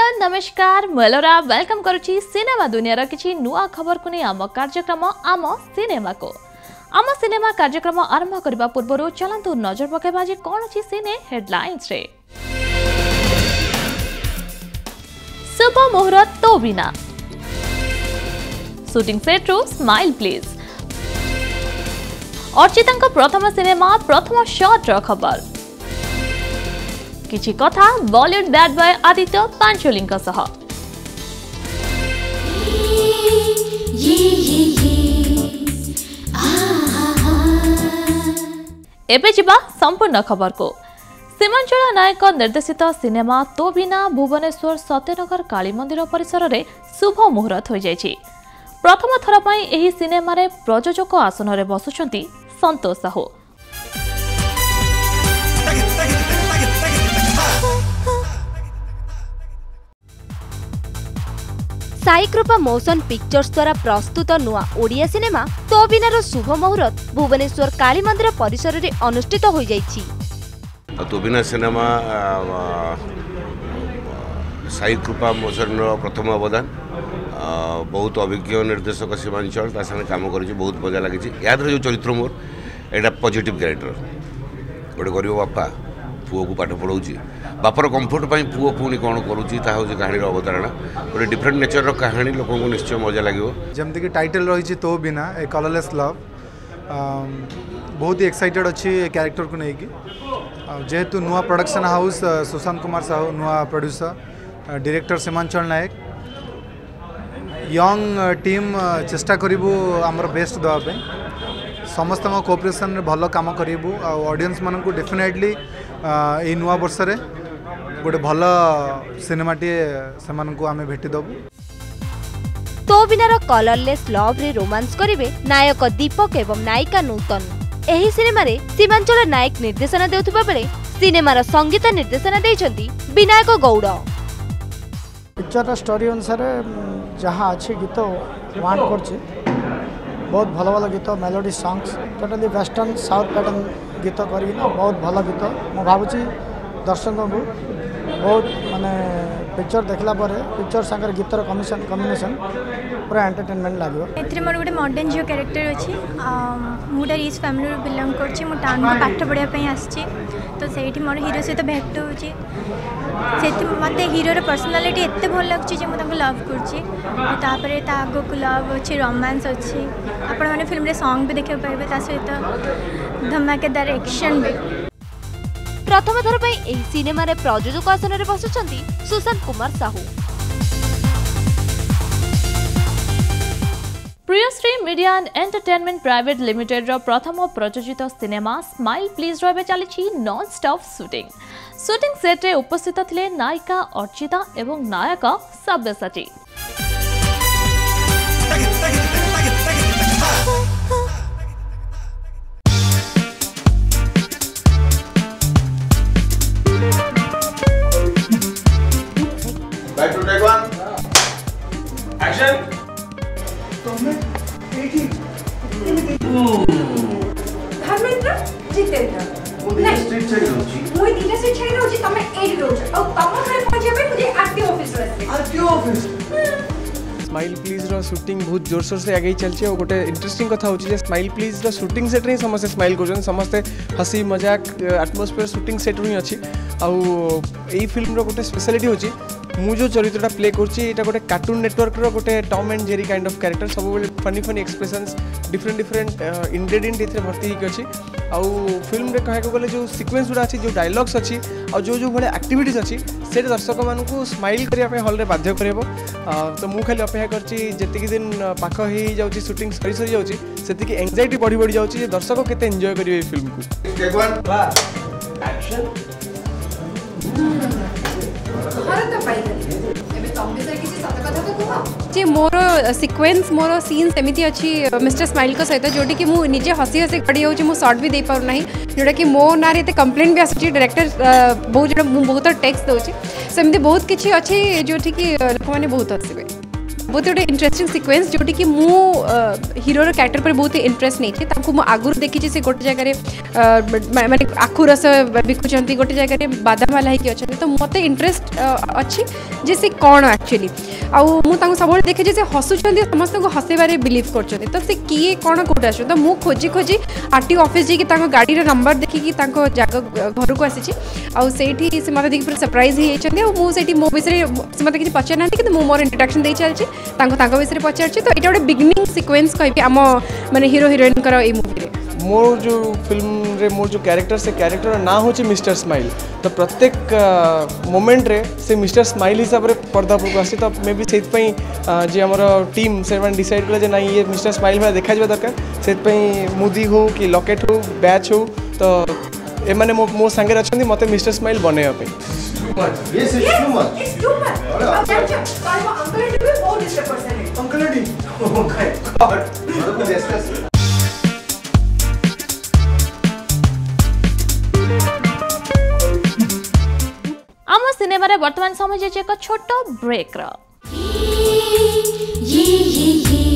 नमस्कार मलोरा वेलकम करुची सिनेमा दुनिया किछि नुआ खबर को नहीं आम कार्यक्रम आम सिनेमा कार्यक्रम आरंभ करबा पूर्व चलंतु नजर पकेबा जे कोन अछि सिने हेडलाइंस रे। शुभ मुहूर्त तो बिना शूटिंग सेट रो स्माइल प्लीज अर्चिता प्रथम सिनेमा प्रथम शॉट रो खबर किछि कथा Bollywood bad boy Aditya Pancholi सह एबे जिबा संपूर्ण खबर को। सीमांचल नायक निर्देशित सिनेमा तो बिना भुवनेश्वर सत्यनगर काली मंदिर परिसर रे शुभ मुहूर्त हो जायछि। प्रथम थर पई एही सिनेमा रे प्रयोजक आसन रे बसुछंती संतोष साहू। साई कृपा मोशन पिक्चर्स द्वारा प्रस्तुत नुआ ओडिया सिनेमा तो बिनार शुभ मुहूर्त भुवनेश्वर काली मंदिर परिसर रे अनुष्ठित हो जाइछि। तो बिना सिनेमा साई कृपा मोशन प्रथम अवदान बहुत अभिज्ञ निर्देशक सीमांचल काम कर बहुत मजा लगी। याद जो चरित्र मोर एटा पॉजिटिव कैरेक्टर गोटे गरीब बापा पुओ को पाठ पढ़ाऊँगी बापर कंफर्ट पाई पुओ पुणी कौन करुँची कहानी अवधारणा गोटे डिफरेंट नेचर कहानी लोक निश्चय मजा लगे। जमती कि टाइटल रही तो बिना ए कलरलेस लव बहुत ही एक्साइटेड अच्छी कैरेक्टर को लेकिन जेहेतु नुआ प्रोडक्शन हाउस सुशांत कुमार साहू नुआ producer director Seemanchal Nayak young team चेष्टा करूँ आमर बेस्ट देवाई समस्त कोऑपरेशन भल काम करूँ ऑडियंस मान को डेफिनेटली ये नुआ वर्ष रे गोटे भल सिनेमा टी से आम भेटी देबू। तो बिनार कलरलेस लव रे रोमांस करिवे नायक दीपक एवं नायिका नूतन। एही सिनेमा रे सीमांचल नायक निर्देशना देउथबा बेले सिनेमार संगीत निर्देशना देइछंती विनायक गौड़। पिक्चर स्टोरी अनुसार जहाँ अच्छे गीत वांट करछि बहुत भल भल गीत melody songs totally western south pattern गीत करना बहुत भल गीत मु भावुची दर्शकों को बहुत माने पिक्चर देखला पिक्चर सागर गीतर कॉम्बिनेशन पूरा एंटरटेनमेंट लगे। एथरे मोर गोटे मॉडर्न झियो कैरेक्टर अच्छी मुझे रिच फैमिली बिलंग करछि मु टाउन को पाठ पढ़िया पई आछि तो सेठी मोर हीरो सहित भेट होछि सेठी मते हीरो रो पर्सनालिटी एते भल लागछि जे मु ताको लव करछि तापरे ता आगो को लव अछि रोमांस अछि आपण माने फिल्म रे सॉन्ग भी देखै पाइबे ता सहित धमाकेदार एक्शन भी। प्रथम थर पई एही सिनेमा रे प्रयोजक आसन रे बसुछंती Sushant Kumar Sahu. Priyashree media and entertainment private limited रो प्रथम प्रयोजित सिनेमा स्माइल प्लीज रो चली नॉन स्टॉप शूटिंग सेट रे उपस्थित थिले नायिका अर्चिता एवं नायक Sabyasachi. Back to take one. Action. Dharmendra Jitendra street side होची मुई दिले से छाई रहउची तमे एडी रहउछ और तम घरे पहुंचबे मुझे आरटीओ ऑफिस रे आरटीओ ऑफिस स्माइल प्लीज रो शूटिंग बहुत जोरसोर से आगे चलছে और गोटे इंटरेस्टिंग कथा होची जे स्माइल प्लीज रो शूटिंग सेट रे समस्त स्माइल करजन समस्त हसी मजाक एटमॉस्फेयर शूटिंग सेट रे अछि आ एई फिल्म रो गोटे स्पेशलिटी होची मु जो चरित्रटा प्ले करछि एटा गोटे कार्टून नेटवर्क रो गोटे Tom and Jerry kind of character सब बेले फनी एक्सप्रेशंस डिफरेंट इंग्रेडिएंट इथे भर्ती ही अछि आ फिल्म रे कहे को गले जो सीक्वेंस गुडा अछि जो डायलॉग्स अछि और जो भले एक्टिविटीज अछि से दर्शक मान को स्माइल करिया पे हॉल रे बाध्य करबो तो मु खाली अपेक्षा करछि जेतिकी दिन पाख ही जाउछि शूटिंग सरी जाउछि सेतिकी एंजाइटी बढ़ी जाउछि जे दर्शक केते एन्जॉय करिवे ए फिल्म को। टेक वन एक्शन भारत पाई एबे तंबे से किसी सत कथा तो कहो जे मोर सीक्वेंस मोर सीन्स एमिति अच्छी मिस्टर स्माइल को सहित जोटी कि मु निजे हसी हसी खड़ी होची मु शॉट भी दे पार नाही जोटा कि मो नार एते कंप्लेंट भी आसी डायरेक्टर बहुत जो बहुत टेक्स्ट दोची सेमती बहुत किछि अछि जोटी कि लोक माने बहुत हसिबे बहुत गोटे इंटरेस्टिंग सिक्वेन्स जोटी कि मु हीरोर क्यारेक्टर पर बहुत इंटरेस्ट नहीं आगुरी देखी से गोटे जगह माने आखु रस बिकुंट गोटे जगह बादाम वाला होगी अच्छा तो मत इंटरेस्ट अच्छी जे से कौन एक्चुअली आउ सब देखे से हसुँच समस्त को हसैबार बिलीव कर तो से किए कौन कौट आस तो मुझे खोजी खोजी आरटी ऑफिस जाकि गाड़ी नंबर देखिकी जगह घर को आसी आठी से मत देखिए सरप्राइज होती मुझे मो विषय से मत किसी पचार ना कि मोर इंट्रोडक्शन दे चलती विषय पचार तो ये गोटे बिगिनिंग सिक्वेन्स कहि आम माने हीरो हिरोइन ये मूवी मोर जो फिल्म रे मोर जो कैरेक्टर से कैरेक्टर ना हो मिस्टर स्माइल तो प्रत्येक मोमेंट रे से मिस्टर स्माइल हिसाब से पर्दा पर आसी तो मे भी से जी आम टीम से डिसाइड कले ना ये मिस्टर स्माइल भाई देखा दरकार से मुदी हो कि लकेट हो बैच हो तो एमाने मो सांगे अच्छा मत मिस्टर स्माइल बनवाई आम सिनेमा रे वर्तमान समय एक छोट ब्रेक रो